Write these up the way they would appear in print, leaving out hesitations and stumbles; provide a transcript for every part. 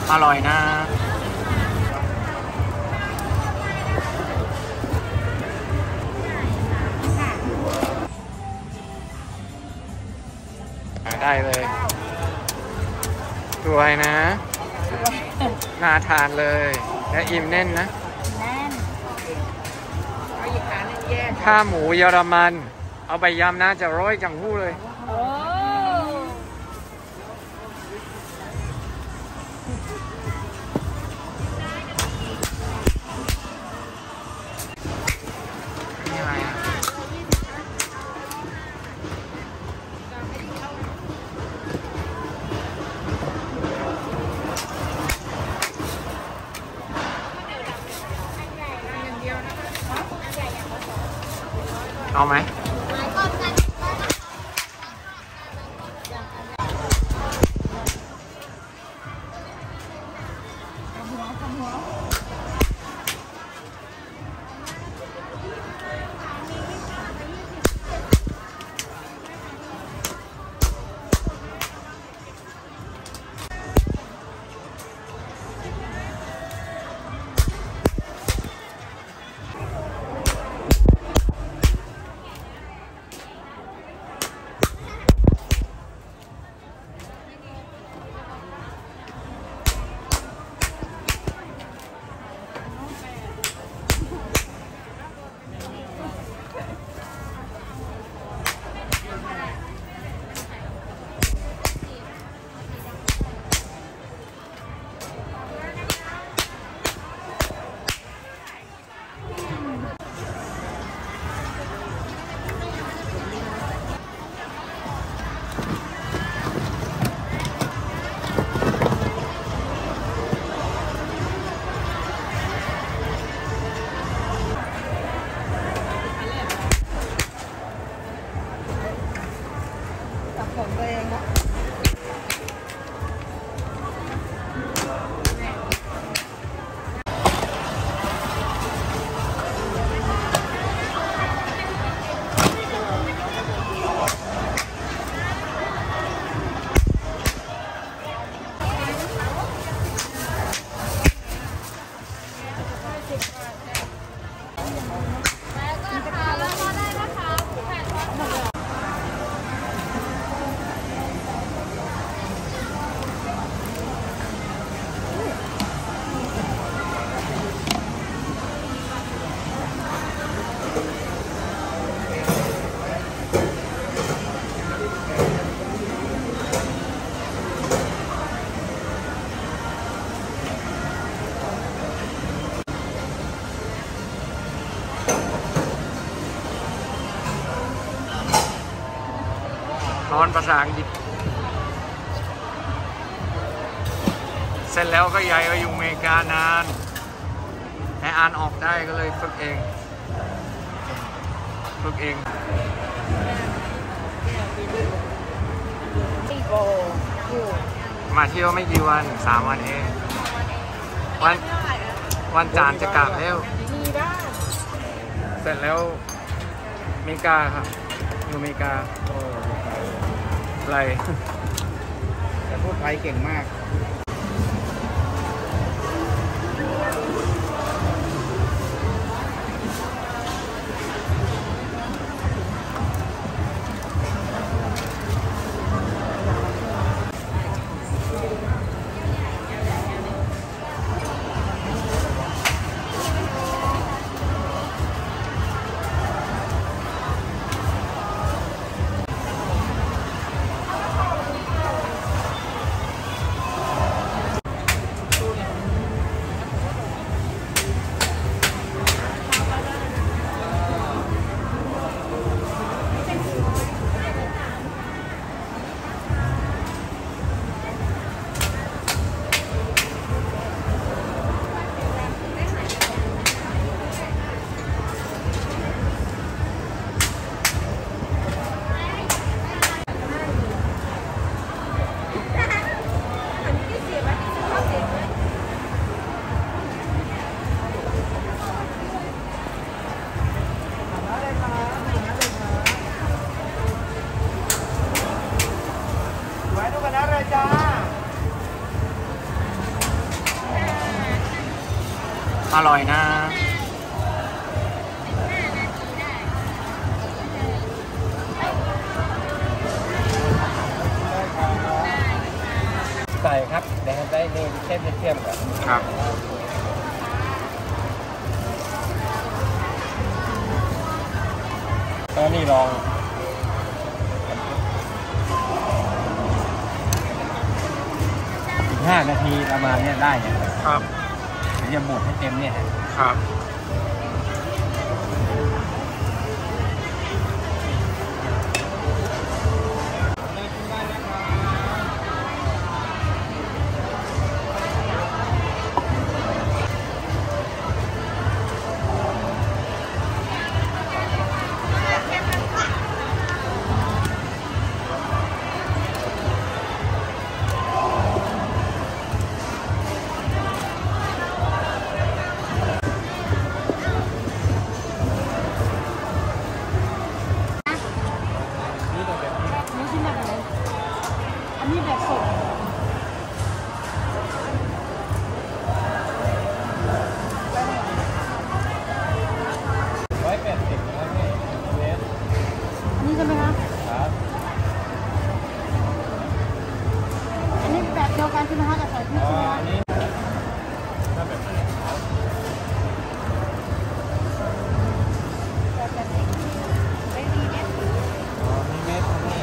อร่อยนะได้เลยสวยนะน่าทานเลยและอิ่มแน่นนะแน่นเอาอีกขาหนึ่งแยกข้าหมูเยอรมันเอาไปยำน่าจะร้อยจังหู้เลยเอาไหมนอนภาษาอังกฤษเสร็จแล้วก็ย้ายไปอยู่อเมริกานานแต่อ่านออกได้ก็เลยฝึกเองมาเที่ยวไม่กี่วัน3 วันเองวันจันทร์จะกลับแล้วเสร็จแล้วอเมริกาครับอยู่อเมริกาอะไรแต่พูดไทยเก่งมากอร่อยนะใส่ครับเดี๋ยวได้นี่เส้นเทียมก่อนครับตอนนี้ลองอีก5 นาทีประมาณนี้ได้เนี่ยครับเดี๋ยวจะบดให้เต็มเนี่ยครับนี่ที่แบบไหนอันนี้แบบสด 180นะครับนี่เมตรอันนี้ใช่ไหมคะครับอันนี้แบบเดียวกันใช่ไหมคะกับใส่พริกใช่ไหมคะอันนี้ถ้าแบบไหนครับแบบนี้ไม่มีเม็ดมีเมตรนี่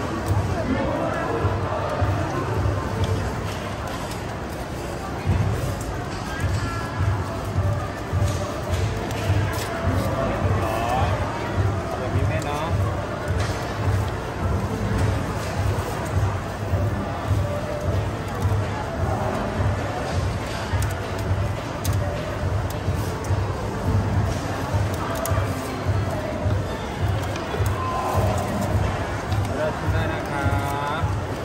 แบบนี้แม่เนาะเริ่มขึ้นได้นะครับ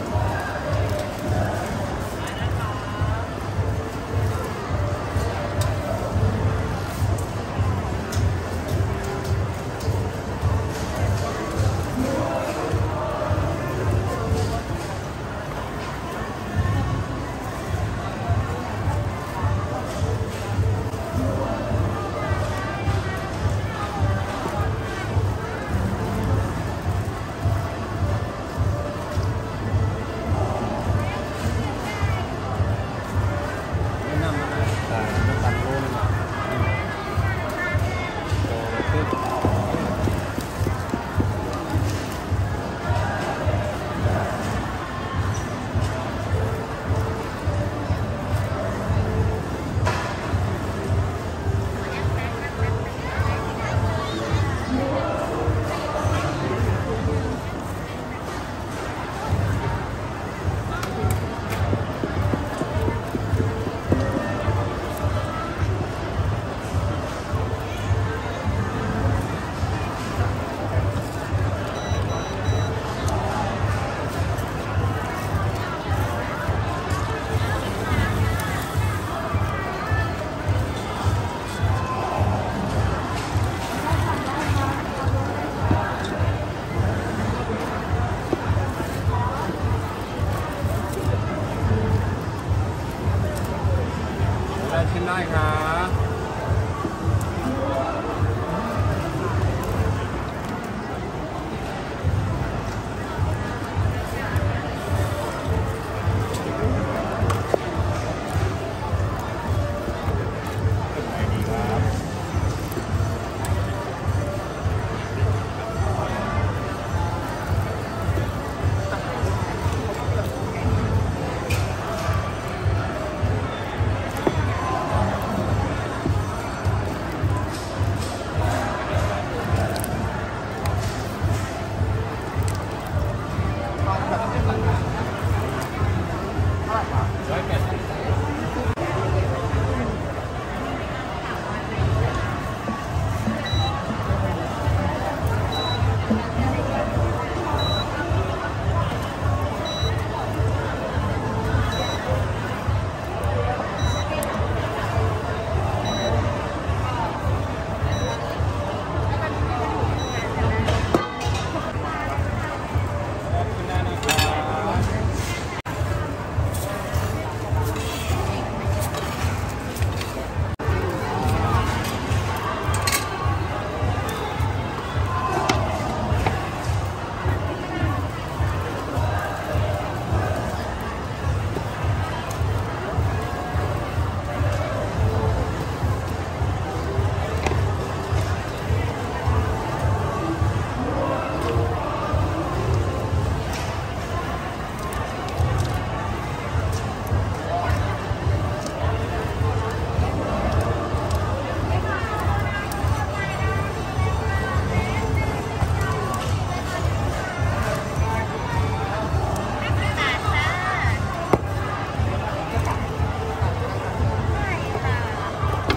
ไม่นำมาแต่ตัดโลนึงอ่ะโอ้ขึ้น ได้ชิมได้ครับดีครับ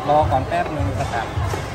รอก่อนแป๊บนึงสกัด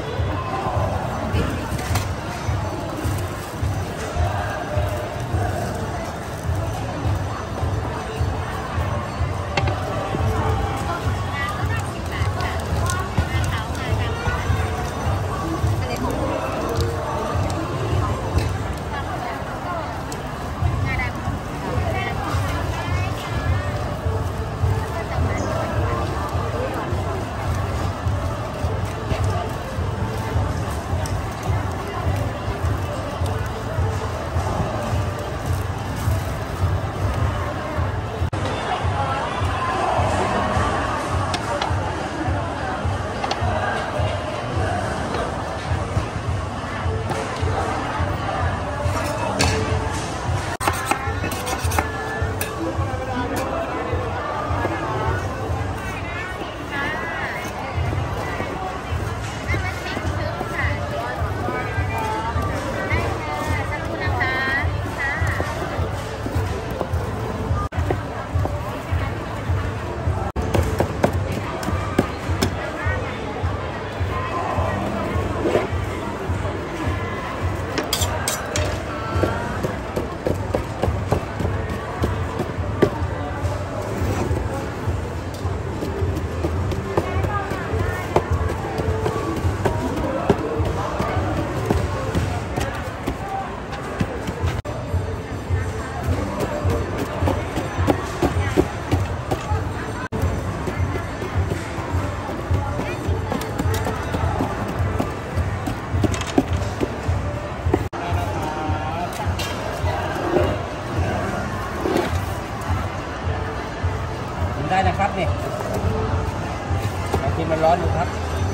ได้นะครับนี่บางทีมันร้อนอยู่ครับ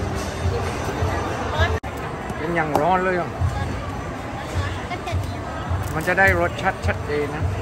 เป็นอย่างร้อนเลยอ่ะมันจะได้รสชัดเจนนะ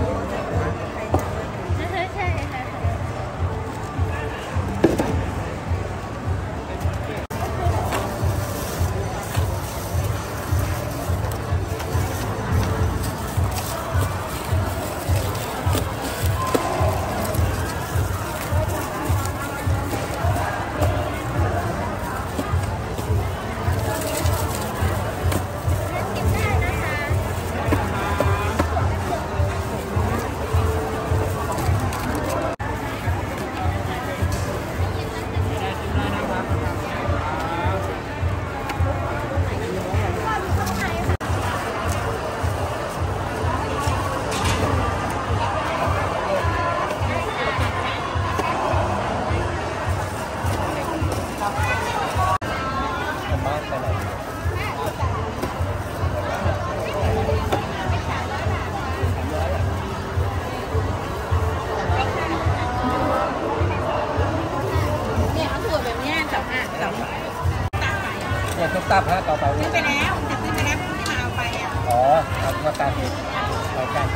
เนี่ยทุกตับฮะต่อไปซื้อไปแล้วจะซื้อไปแล้วที่มาเอาไปอ่ะอ๋อเอามาการผิดใช่ใช่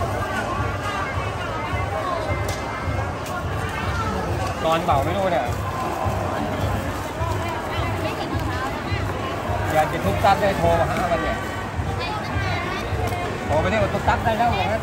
นอนเบาไม่รู้เนี่ยอยากจะทุกตับได้โทรมาหามันเนี่ยโทรไปได้ว่าทุกตับได้แล้วนะ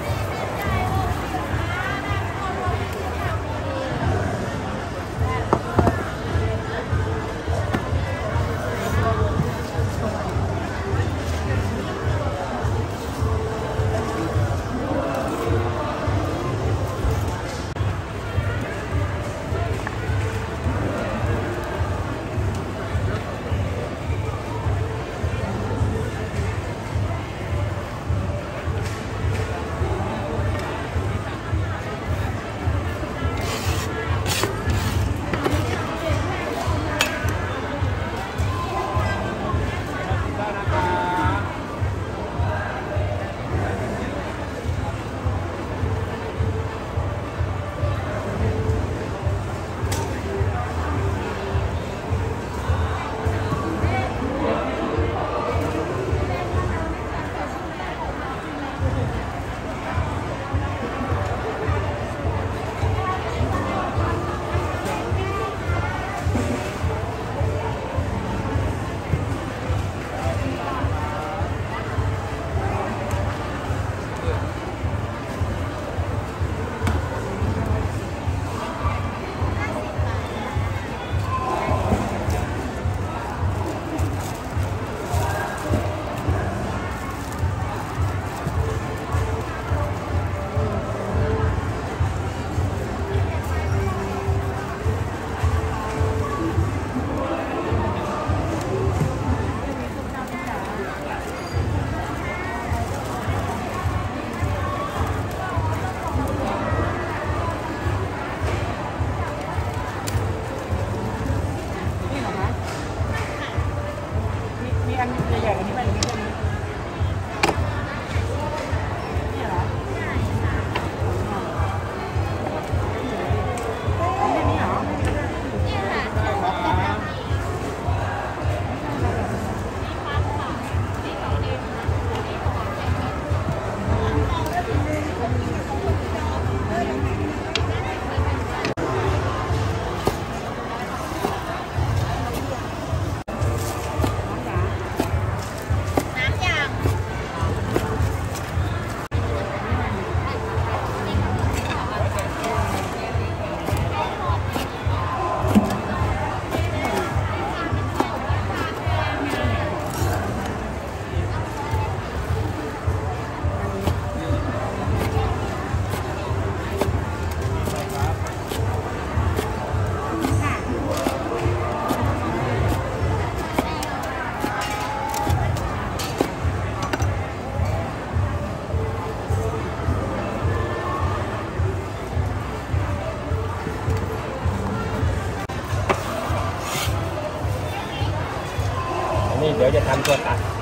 เดี๋ยวจะทำตัวตัด